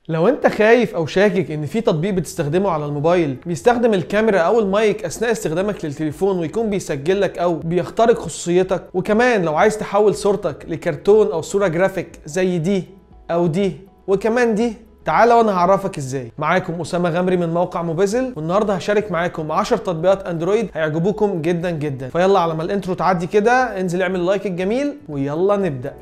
لو انت خايف او شاكك ان في تطبيق بتستخدمه على الموبايل بيستخدم الكاميرا او المايك اثناء استخدامك للتليفون ويكون بيسجل لك او بيخترق خصوصيتك، وكمان لو عايز تحول صورتك لكرتون او صورة جرافيك زي دي او دي وكمان دي، تعالى وانا هعرفك ازاي. معاكم اسامه غمري من موقع موبيزل، والنهارده هشارك معاكم 10 تطبيقات اندرويد هيعجبوكم جدا جدا. فيلا على ما الانترو تعدي كده انزل اعمل لايك الجميل ويلا نبدأ.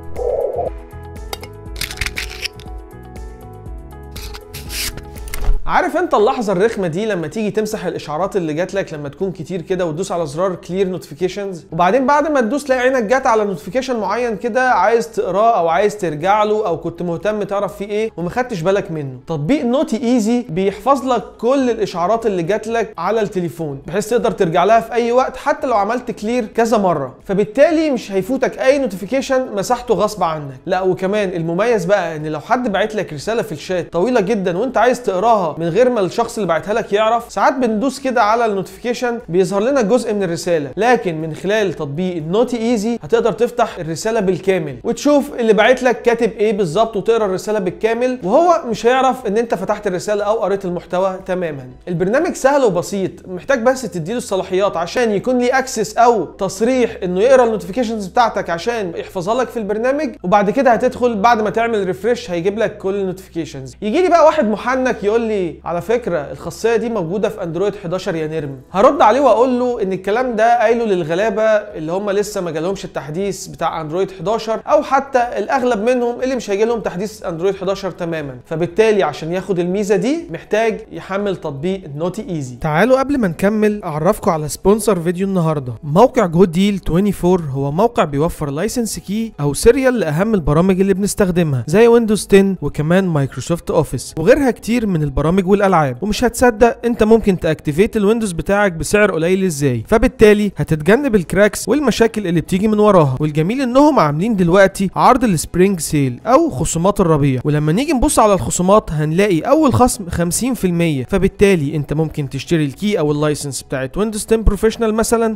عارف انت اللحظه الرخمه دي لما تيجي تمسح الاشعارات اللي جات لك لما تكون كتير كده وتدوس على زرار كلير نوتيفيكيشنز، وبعدين بعد ما تدوس تلاقي عينك جت على نوتيفيكيشن معين كده عايز تقراه او عايز ترجع له او كنت مهتم تعرف فيه ايه وما خدتش بالك منه. تطبيق نوتي ايزي بيحفظ لك كل الاشعارات اللي جات لك على التليفون بحيث تقدر ترجع لها في اي وقت حتى لو عملت كلير كذا مره، فبالتالي مش هيفوتك اي نوتيفيكيشن مسحته غصب عنك. لا وكمان المميز بقى ان لو حد باعت لك رساله في الشات طويله جدا وانت عايز تقراها من غير ما الشخص اللي بعتها لك يعرف، ساعات بندوس كده على النوتيفيكيشن بيظهر لنا جزء من الرساله، لكن من خلال تطبيق النوتي ايزي هتقدر تفتح الرساله بالكامل وتشوف اللي باعت لك كاتب ايه بالظبط وتقرا الرساله بالكامل، وهو مش هيعرف ان انت فتحت الرساله او قريت المحتوى تماما. البرنامج سهل وبسيط، محتاج بس تديله الصلاحيات عشان يكون ليه اكسس او تصريح انه يقرا النوتيفيكيشنز بتاعتك عشان يحفظها لك في البرنامج، وبعد كده هتدخل بعد ما تعمل ريفريش هيجيب لك كل النوتيفيكيشنز. يجي لي بقى واحد محنك يقول لي على فكره الخاصيه دي موجوده في اندرويد 11 يا نرم. هرد عليه واقول له ان الكلام ده قايله للغلابه اللي هم لسه ما جالهمش التحديث بتاع اندرويد 11 او حتى الاغلب منهم اللي مش هيجي لهم تحديث اندرويد 11 تماما، فبالتالي عشان ياخد الميزه دي محتاج يحمل تطبيق نوتي ايزي. تعالوا قبل ما نكمل اعرفكم على سبونسر فيديو النهارده. موقع جود ديل 24 هو موقع بيوفر لايسنس كي او سيريال لاهم البرامج اللي بنستخدمها زي ويندوز 10 وكمان مايكروسوفت اوفيس وغيرها كتير من البرامج والالعاب، ومش هتصدق انت ممكن تاكتيفيت الويندوز بتاعك بسعر قليل ازاي، فبالتالي هتتجنب الكراكس والمشاكل اللي بتيجي من وراها. والجميل انهم عاملين دلوقتي عرض السبرينج سيل او خصومات الربيع، ولما نيجي نبص على الخصومات هنلاقي اول خصم 50%، فبالتالي انت ممكن تشتري الكي او اللايسنس بتاعت ويندوز 10 بروفيشنال مثلا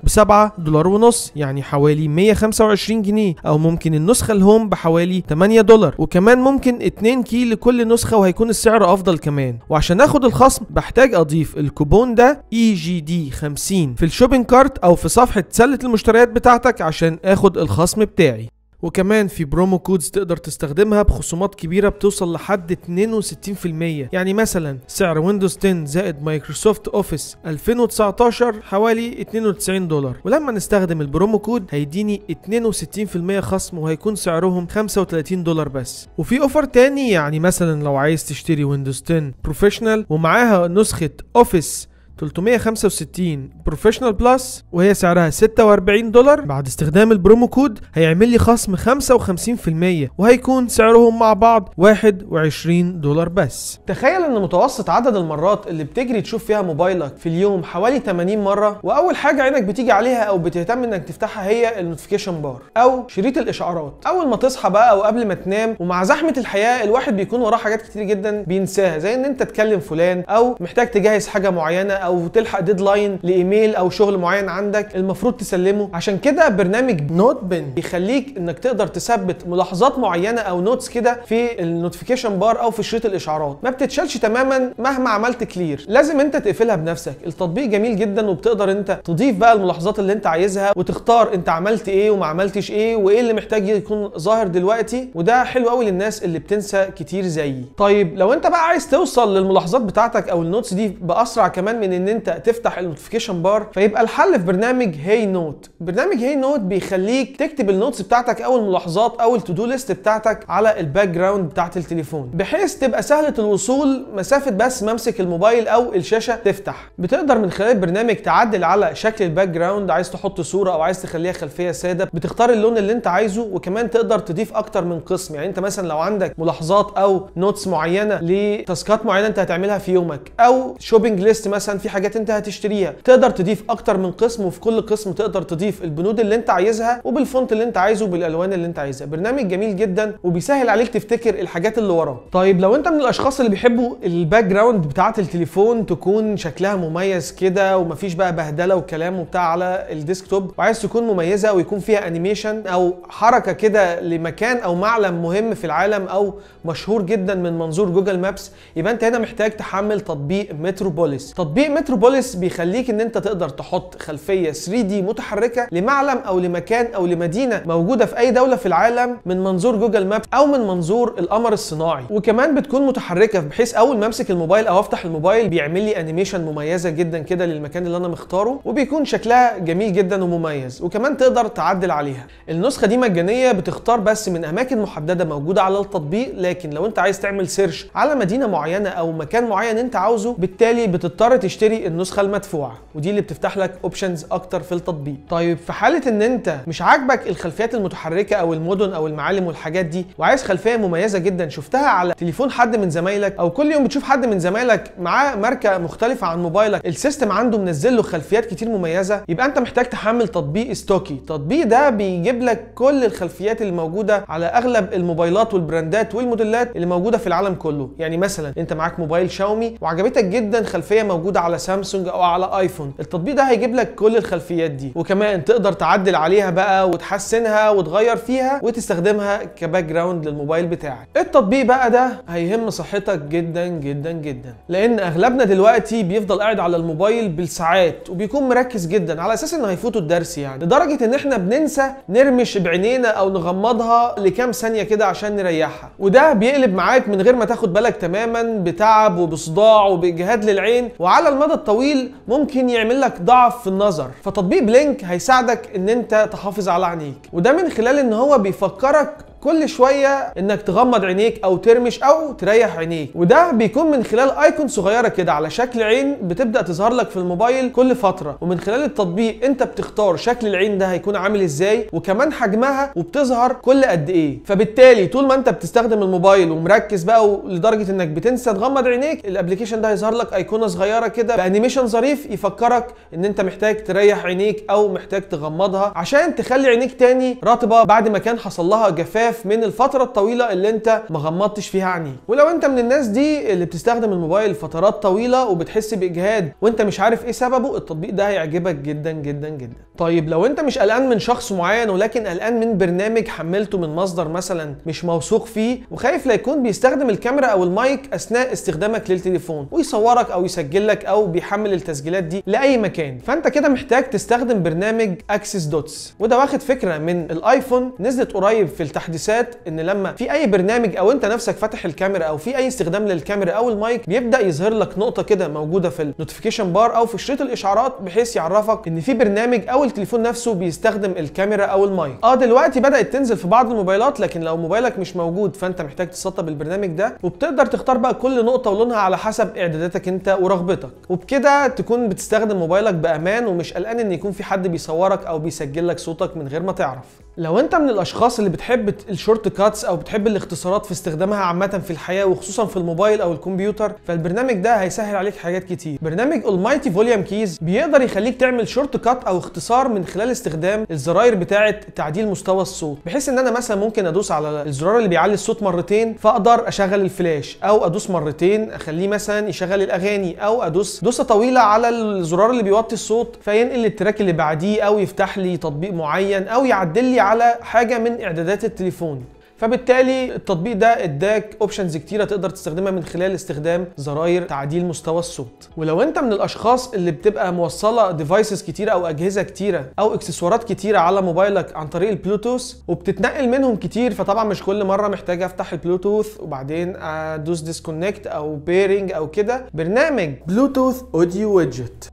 $7.50 يعني حوالي 125 جنيه، او ممكن النسخه الهوم بحوالي $8، وكمان ممكن 2 كي لكل نسخه وهيكون السعر افضل كمان. وعشان اخد الخصم بحتاج اضيف الكوبون ده EGD 50 في الشوبينج كارت او في صفحه سله المشتريات بتاعتك عشان اخد الخصم بتاعي. وكمان في برومو كودز تقدر تستخدمها بخصومات كبيرة بتوصل لحد 62%، يعني مثلا سعر ويندوز 10 زائد مايكروسوفت اوفيس 2019 حوالي $92، ولما نستخدم البرومو كود هيديني 62% خصم وهيكون سعرهم $35 بس. وفي اوفر تاني، يعني مثلا لو عايز تشتري ويندوز 10 بروفيشنال ومعاها نسخة اوفيس 365 بروفيشنال بلس وهي سعرها $46، بعد استخدام البرومو كود هيعمل لي خصم 55% وهيكون سعرهم مع بعض $21 بس. تخيل ان متوسط عدد المرات اللي بتجري تشوف فيها موبايلك في اليوم حوالي 80 مره، واول حاجه عينك بتيجي عليها او بتهتم انك تفتحها هي النوتيفيكيشن بار او شريط الاشعارات اول ما تصحى بقى او قبل ما تنام. ومع زحمه الحياه الواحد بيكون وراه حاجات كتير جدا بينساها، زي ان انت تكلم فلان او محتاج تجهز حاجه معينه او تلحق ديدلاين لايميل او شغل معين عندك المفروض تسلمه. عشان كده برنامج نوت بن بيخليك انك تقدر تثبت ملاحظات معينه او نوتس كده في النوتيفيكيشن بار او في شريط الاشعارات، ما بتتشالش تماما مهما عملت كلير، لازم انت تقفلها بنفسك. التطبيق جميل جدا وبتقدر انت تضيف بقى الملاحظات اللي انت عايزها وتختار انت عملت ايه وما عملتش ايه وايه اللي محتاج يكون ظاهر دلوقتي، وده حلو قوي للناس اللي بتنسى كتير زيي. طيب لو انت بقى عايز توصل للملاحظات بتاعتك او النوتس دي باسرع كمان من ان انت تفتح النوتيفيكيشن بار، فيبقى الحل في برنامج هي نوت. برنامج هي نوت بيخليك تكتب النوتس بتاعتك او الملاحظات او التو دو ليست بتاعتك على الباك جراوند بتاعت التليفون بحيث تبقى سهله الوصول مسافه بس ممسك الموبايل او الشاشه تفتح. بتقدر من خلال البرنامج تعدل على شكل الباك جراوند، عايز تحط صوره او عايز تخليها خلفيه ساده بتختار اللون اللي انت عايزه، وكمان تقدر تضيف اكتر من قسم. يعني انت مثلا لو عندك ملاحظات او نوتس معينه لتاسكات معينه انت هتعملها في يومك او شوبينج ليست مثلا في حاجات انت هتشتريها، تقدر تضيف اكتر من قسم، وفي كل قسم تقدر تضيف البنود اللي انت عايزها وبالفونت اللي انت عايزه وبالالوان اللي انت عايزها. برنامج جميل جدا وبيسهل عليك تفتكر الحاجات اللي وراه. طيب لو انت من الاشخاص اللي بيحبوا الباك جراوند بتاعه التليفون تكون شكلها مميز كده ومفيش بقى بهدله وكلام وبتاع على الديسكتوب، وعايز تكون مميزه ويكون فيها انيميشن او حركه كده لمكان او معلم مهم في العالم او مشهور جدا من منظور جوجل مابس، يبقى انت هنا محتاج تحمل تطبيق متروبوليس. تطبيق متروبوليس بيخليك ان انت تقدر تحط خلفيه 3D متحركه لمعلم او لمكان او لمدينه موجوده في اي دوله في العالم من منظور جوجل مابس او من منظور القمر الصناعي، وكمان بتكون متحركه بحيث اول ما امسك الموبايل او افتح الموبايل بيعمل لي انيميشن مميزه جدا كده للمكان اللي انا مختاره، وبيكون شكلها جميل جدا ومميز، وكمان تقدر تعدل عليها. النسخه دي مجانيه، بتختار بس من اماكن محدده موجوده على التطبيق، لكن لو انت عايز تعمل سيرش على مدينه معينه او مكان معين انت عاوزه بالتالي بتضطر تشتري النسخه المدفوعه، ودي اللي بتفتح لك اوبشنز اكتر في التطبيق. طيب في حاله ان انت مش عاجبك الخلفيات المتحركه او المدن او المعالم والحاجات دي وعايز خلفيه مميزه جدا شفتها على تليفون حد من زمايلك او كل يوم بتشوف حد من زمايلك معاه ماركه مختلفه عن موبايلك السيستم عنده منزل له خلفيات كتير مميزه، يبقى انت محتاج تحمل تطبيق ستوكي. التطبيق ده بيجيب لك كل الخلفيات اللي موجوده على اغلب الموبايلات والبراندات والموديلات اللي موجوده في العالم كله. يعني مثلا انت معاك موبايل شاومي وعجبتك جدا خلفيه موجوده على سامسونج او على ايفون، التطبيق ده هيجيب لك كل الخلفيات دي، وكمان تقدر تعدل عليها بقى وتحسنها وتغير فيها وتستخدمها كباك جراوند للموبايل بتاعك. التطبيق بقى ده هيهم صحتك جدا جدا جدا، لان اغلبنا دلوقتي بيفضل قاعد على الموبايل بالساعات وبيكون مركز جدا على اساس انه هيفوته الدرس، يعني لدرجه ان احنا بننسى نرمش بعينينا او نغمضها لكام ثانيه كده عشان نريحها، وده بيقلب معاك من غير ما تاخد بالك تماما بتعب وبصداع وباجهاد للعين، وعلى المدى الطويل ممكن يعمل لك ضعف في النظر. فتطبيق بلينك هيساعدك ان انت تحافظ على عينيك، وده من خلال ان هو بيفكرك كل شويه انك تغمض عينيك او ترمش او تريح عينيك، وده بيكون من خلال ايكون صغيره كده على شكل عين بتبدا تظهر لك في الموبايل كل فتره، ومن خلال التطبيق انت بتختار شكل العين ده هيكون عامل ازاي وكمان حجمها وبتظهر كل قد ايه. فبالتالي طول ما انت بتستخدم الموبايل ومركز بقى لدرجه انك بتنسى تغمض عينيك، الابلكيشن ده هيظهر لك ايقونه صغيره كده بانيميشن ظريف يفكرك ان انت محتاج تريح عينيك او محتاج تغمضها عشان تخلي عينيك تاني رطبه بعد ما كان حصل لها جفاف من الفتره الطويله اللي انت ما غمضتش فيها عينيك. ولو انت من الناس دي اللي بتستخدم الموبايل فترات طويله وبتحس باجهاد وانت مش عارف ايه سببه، التطبيق ده هيعجبك جدا جدا جدا. طيب لو انت مش قلقان من شخص معين ولكن قلقان من برنامج حملته من مصدر مثلا مش موثوق فيه وخايف لا يكون بيستخدم الكاميرا او المايك اثناء استخدامك للتليفون ويصورك او يسجل لك او بيحمل التسجيلات دي لاي مكان، فانت كده محتاج تستخدم برنامج اكسس دوتس، وده واخد فكره من الايفون نزلت قريب في التحديثات ان لما في اي برنامج او انت نفسك فاتح الكاميرا او في اي استخدام للكاميرا او المايك بيبدا يظهر لك نقطه كده موجوده في النوتيفيكيشن بار او في شريط الاشعارات بحيث يعرفك ان في برنامج او التليفون نفسه بيستخدم الكاميرا او المايك. دلوقتي بدات تنزل في بعض الموبايلات، لكن لو موبايلك مش موجود فانت محتاج تسطب البرنامج ده، وبتقدر تختار بقى كل نقطه ولونها على حسب اعداداتك انت ورغبتك، وبكده تكون بتستخدم موبايلك بامان ومش قلقان ان يكون في حد بيصورك او بيسجل لك صوتك من غير ما تعرف. لو انت من الاشخاص اللي بتحب الشورت كاتس او بتحب الاختصارات في استخدامها عامه في الحياه وخصوصا في الموبايل او الكمبيوتر، فالبرنامج ده هيسهل عليك حاجات كتير. برنامج Almighty Volume Keys بيقدر يخليك تعمل شورت كات او اختصار من خلال استخدام الزراير بتاعه تعديل مستوى الصوت، بحيث ان انا مثلا ممكن ادوس على الزرار اللي بيعلي الصوت مرتين فاقدر اشغل الفلاش، او ادوس مرتين اخليه مثلا يشغل الاغاني، او ادوس دوسه طويله على الزرار اللي بيوطي الصوت فينقل التراك اللي بعديه، او يفتح لي تطبيق معين، او يعدل لي على حاجه من اعدادات التليفون. فبالتالي التطبيق ده اداك اوبشنز كتيره تقدر تستخدمها من خلال استخدام زراير تعديل مستوى الصوت. ولو انت من الاشخاص اللي بتبقى موصله ديفايسز كتيره او اجهزه كتيره او اكسسوارات كتيره على موبايلك عن طريق البلوتوث وبتتنقل منهم كتير، فطبعا مش كل مره محتاج افتح البلوتوث وبعدين ادوس ديسكونكت او بيرنج او كده، برنامج بلوتوث اوديو ويدجت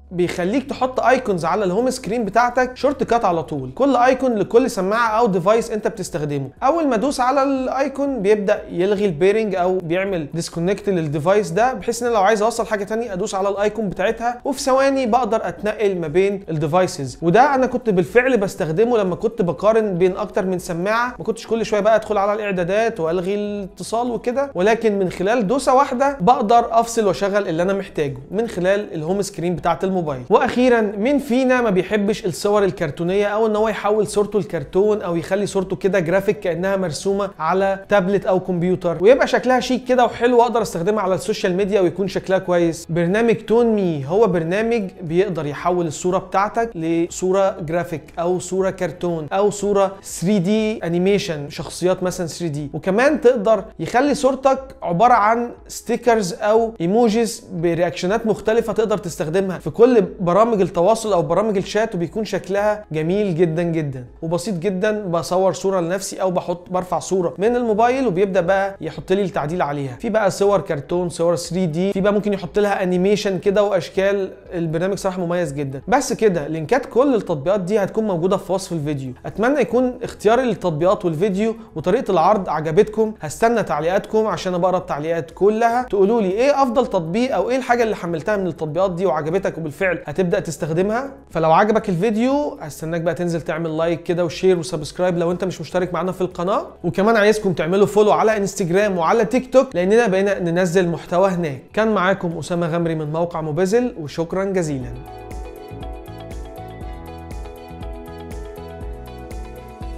بيخليك تحط ايكونز على الهوم سكرين بتاعتك شورت كات على طول، كل ايكون لكل سماعه او ديفايس انت بتستخدمه. اول ما ادوس على الايكون بيبدا يلغي البيرنج او بيعمل ديسكونكت للديفايس ده، بحيث ان لو عايز اوصل حاجه ثانيه ادوس على الايكون بتاعتها وفي ثواني بقدر اتنقل ما بين الديفايسز. وده انا كنت بالفعل بستخدمه لما كنت بقارن بين اكتر من سماعه، ما كنتش كل شويه بقى ادخل على الاعدادات والغي الاتصال وكده، ولكن من خلال دوسه واحده بقدر افصل واشغل اللي انا محتاجه من خلال الهوم سكرين بتاعه الموبايل. واخيرا، مين فينا ما بيحبش الصور الكرتونيه او ان هو يحول صورته لكرتون او يخلي صورته كده جرافيك كانها مرسومه على تابلت او كمبيوتر ويبقى شكلها شيك كده وحلو واقدر استخدمها على السوشيال ميديا ويكون شكلها كويس؟ برنامج تون مي هو برنامج بيقدر يحول الصوره بتاعتك لصوره جرافيك او صوره كرتون او صوره 3D انيميشن، شخصيات مثلا 3D، وكمان تقدر يخلي صورتك عباره عن ستيكرز او ايموجيز برياكشنات مختلفه تقدر تستخدمها في كل برامج التواصل او برامج الشات، وبيكون شكلها جميل جدا جدا وبسيط جدا. بصور صوره لنفسي او برفع صوره من الموبايل وبيبدا بقى يحط لي التعديل عليها، في بقى صور كرتون، صور 3D، في بقى ممكن يحط لها انيميشن كده واشكال. البرنامج صراحه مميز جدا. بس كده، لينكات كل التطبيقات دي هتكون موجوده في وصف الفيديو. اتمنى يكون اختياري للتطبيقات والفيديو وطريقه العرض عجبتكم. هستنى تعليقاتكم عشان بقرا التعليقات كلها، تقولوا لي ايه افضل تطبيق او ايه الحاجه اللي حملتها من التطبيقات دي وعجبتك وبالفعل هتبدا تستخدمها. فلو عجبك الفيديو هستناك بقى تنزل تعمل لايك كده وشير وسبسكرايب لو انت مش مشترك معانا في القناه، وكمان عايزكم تعملوا فولو على انستجرام وعلى تيك توك لاننا بقينا ننزل محتوى هناك. كان معاكم اسامه غمري من موقع موبيزل، وشكرا جزيلا.